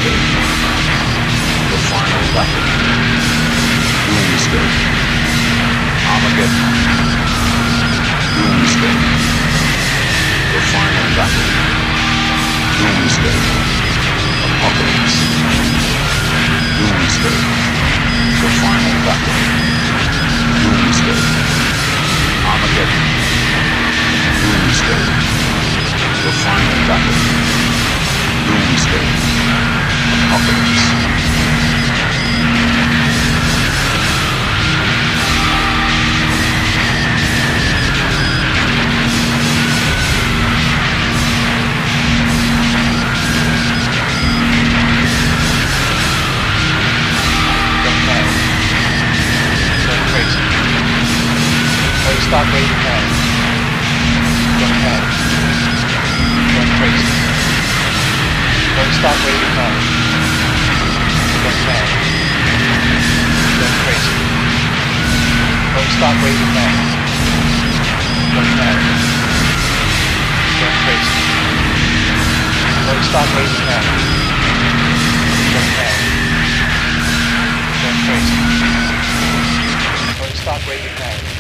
Doomsday. The final battle. Doomsday. Armageddon. Doomsday. The final battle. Doomsday. Apocalypse. Doomsday. The final battle. Doomsday. Armageddon. Doomsday. The final battle. Doomsday. Apocalypse. Stop waving hands. Don't panic. Don't crazy. Don't stop waving hands. Don't panic. Don't crazy. Don't stop waving hands. Don't panic. Don't crazy. Don't stop waving hands. Don't panic. Don't crazy. Don't stop waving hands.